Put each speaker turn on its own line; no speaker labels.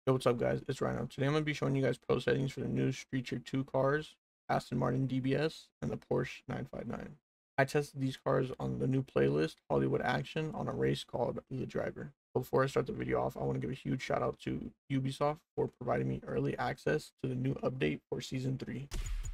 Yo, what's up, guys? It's Rhino. Today I'm going to be showing you guys pro settings for the new Street 2 cars, Aston Martin DBS, and the Porsche 959. I tested these cars on the new playlist, Hollywood Action, on a race called The Driver. Before I start the video off, I want to give a huge shout out to Ubisoft for providing me early access to the new update for Season 3.